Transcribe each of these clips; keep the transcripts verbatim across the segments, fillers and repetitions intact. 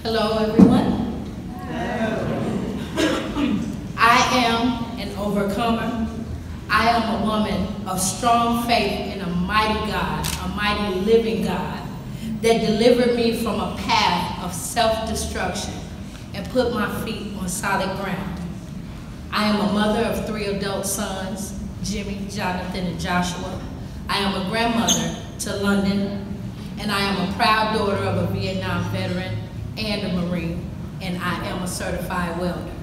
Hello, everyone. I am an overcomer. I am a woman of strong faith in a mighty God, a mighty living God, that delivered me from a path of self-destruction and put my feet on solid ground. I am a mother of three adult sons, Jimmy, Jonathan, and Joshua. I am a grandmother to London, and I am a proud daughter of a Vietnam veteran and a Marine, and I am a certified welder.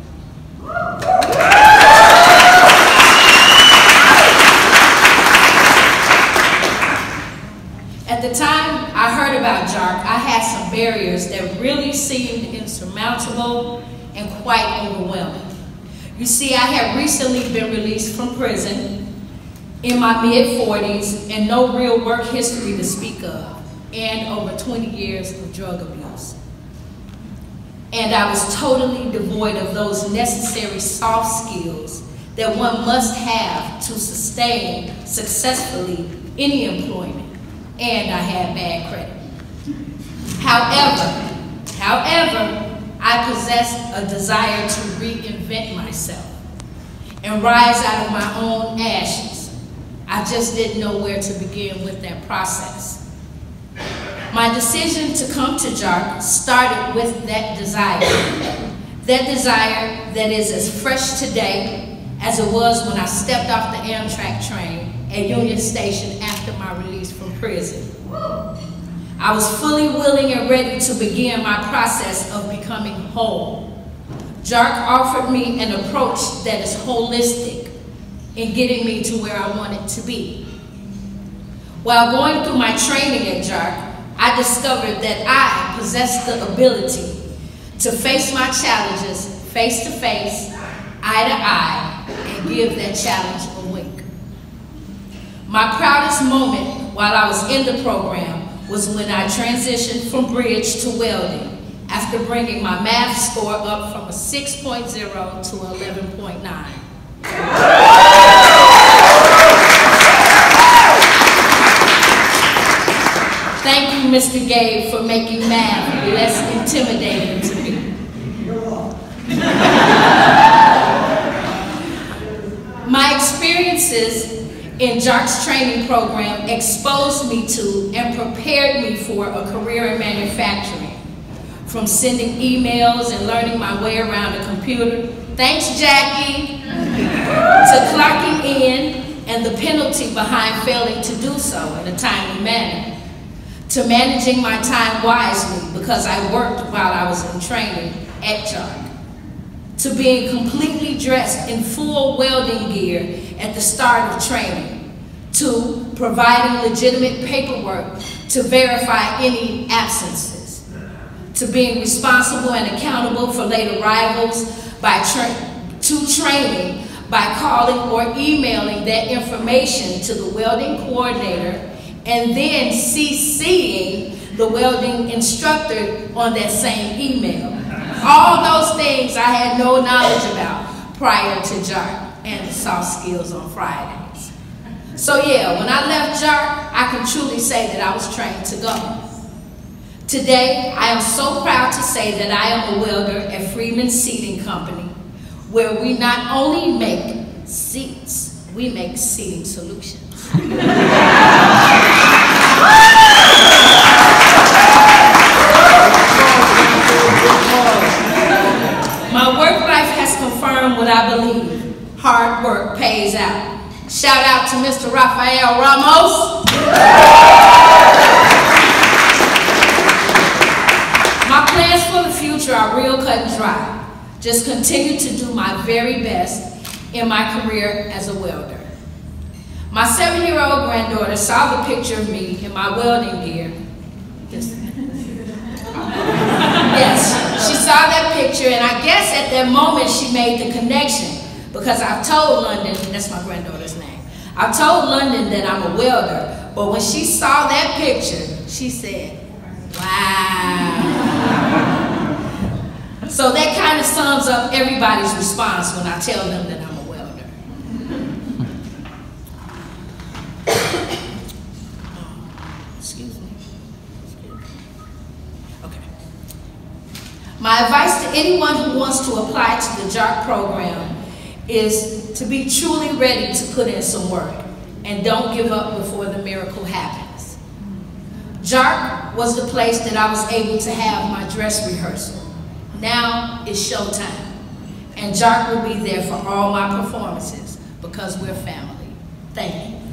At the time I heard about JARC, I had some barriers that really seemed insurmountable and quite overwhelming. You see, I had recently been released from prison in my mid forties and no real work history to speak of, and over twenty years of drug abuse. And I was totally devoid of those necessary soft skills that one must have to sustain successfully any employment, and I had bad credit. However, however, I possessed a desire to reinvent myself and rise out of my own ashes. I just didn't know where to begin with that process. My decision to come to JARC started with that desire. That desire that is as fresh today as it was when I stepped off the Amtrak train at Union Station after my release from prison. I was fully willing and ready to begin my process of becoming whole. JARC offered me an approach that is holistic in getting me to where I wanted to be. While going through my training at JARC, I discovered that I possessed the ability to face my challenges face to face, eye to eye, and give that challenge a wink. My proudest moment while I was in the program was when I transitioned from bridge to welding after bringing my math score up from a six point zero to eleven point nine. Thank you, Mister Gabe, for making math less intimidating to me. My experiences in JARC's training program exposed me to and prepared me for a career in manufacturing. From sending emails and learning my way around a computer, thanks Jackie, to clocking in and the penalty behind failing to do so in a timely manner, to managing my time wisely because I worked while I was in training at JARC, to being completely dressed in full welding gear at the start of training, to providing legitimate paperwork to verify any absences, to being responsible and accountable for late arrivals by tra to training by calling or emailing that information to the welding coordinator and then CCing the welding instructor on that same email. All those things I had no knowledge about prior to JARC and the soft skills on Fridays. So yeah, when I left JARC, I can truly say that I was trained to go. Today, I am so proud to say that I am a welder at Freedman Seating Company, where we not only make seats, we make seating solutions. My work life has confirmed what I believe. Hard work pays out. Shout out to Mister Rafael Ramos. My plans for the future are real cut and dry. Just continue to do my very best in my career as a welder. My seven-year-old granddaughter saw the picture of me in my welding gear. Yes, she saw that picture, and I guess at that moment she made the connection, because I've told London, that's my granddaughter's name, I told London that I'm a welder, but when she saw that picture, she said, wow. So that kind of sums up everybody's response when I tell them that I'm a welder. Excuse me. Okay. anyone who wants to apply to the JARC program is to be truly ready to put in some work and don't give up before the miracle happens. JARC was the place that I was able to have my dress rehearsal. Now it's showtime. And JARC will be there for all my performances because we're family. Thank you.